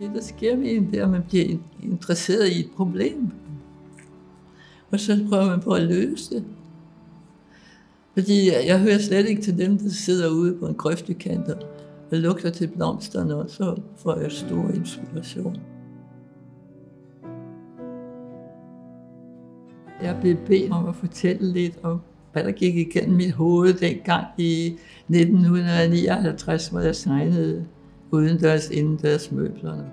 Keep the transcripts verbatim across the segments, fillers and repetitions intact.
Det, der sker med en, det er, at man bliver interesseret i et problem. Og så prøver man på at løse det. Fordi jeg hører slet ikke til dem, der sidder ude på en grøftekant og lugter til blomsterne, og så får jeg stor inspiration. Jeg blev bedt om at fortælle lidt om, hvad der gik igennem mit hoved dengang i nitten nioghalvtreds, hvor jeg signede udendørs indendørs møblerne.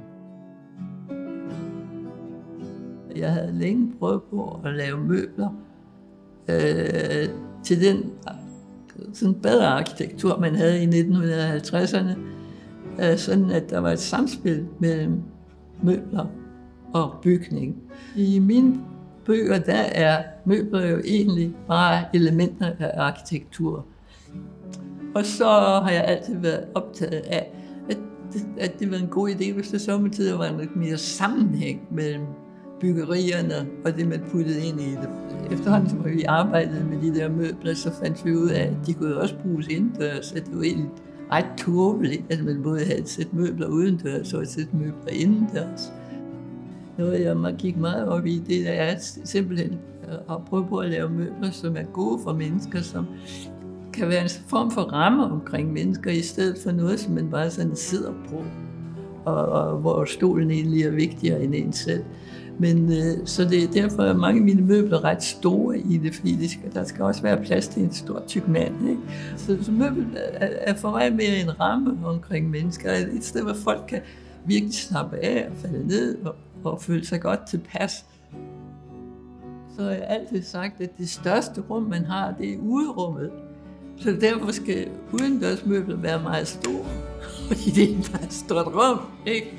Jeg havde længe prøvet på at lave møbler øh, til den sådan bedre arkitektur, man havde i nitten halvtredserne, øh, sådan at der var et samspil mellem møbler og bygning. I mine bøger, der er møbler jo egentlig bare elementer af arkitektur. Og så har jeg altid været optaget af, at det, at det var en god idé, hvis der sommetider var lidt mere sammenhæng mellem byggerierne og det, man puttede ind i det. Efterhånden, som vi arbejdede med de der møbler, så fandt vi ud af, at de kunne også bruges indendørs. Så det var egentlig ret tåbeligt, at man både havde et sæt møbler udendørs og et sæt møbler indendørs. Noget, jeg gik meget op i, det er simpelthen at prøve på at lave møbler, som er gode for mennesker, som kan være en form for ramme omkring mennesker, i stedet for noget, som man bare sådan sidder på, og, og hvor stolen egentlig er vigtigere end en selv. Men øh, så det er derfor, at mange af mine møbler er ret store i det, fordi det skal, der skal også være plads til en stor tyk mand. Ikke? Så, så møbel er, er for mig mere en ramme omkring mennesker, et sted, hvor folk kan virkelig slappe af og falde ned og, og føle sig godt tilpas. Så har jeg altid sagt, at det største rum, man har, det er uderummet. Så derfor skal udendørsmøbler være meget store, fordi det er et meget stort rum, ikke?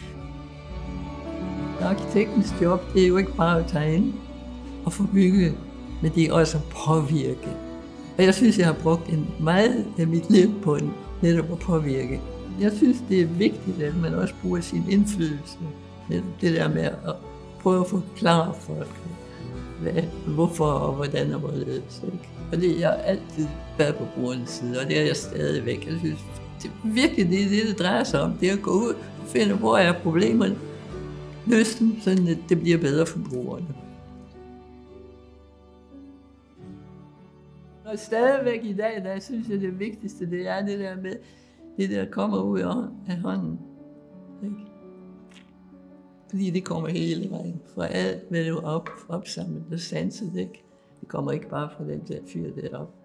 Arkitektens job, det er jo ikke bare at tegne og få bygget, men det er også at påvirke. Og jeg synes, jeg har brugt en meget af mit liv på en, netop at påvirke. Jeg synes, det er vigtigt, at man også bruger sin indflydelse. Det der med at prøve at forklare folk, hvad, hvorfor og hvordan og hvorledes. Ikke? Og det er jeg altid været på brugernes side, og det er jeg stadigvæk. Jeg synes, det er virkelig det, det, det drejer sig om. Det er at gå ud og finde, hvor er problemerne, løse dem, så det bliver bedre for brugerne. Og stadigvæk i dag, der synes jeg, det vigtigste, det er det der med, det der kommer ud af hånden. Ikke? Fordi det kommer hele vejen. Fra alt, hvad du op, opsamlet og sanset, ikke? Det kommer ikke bare fra den der fyr deroppe.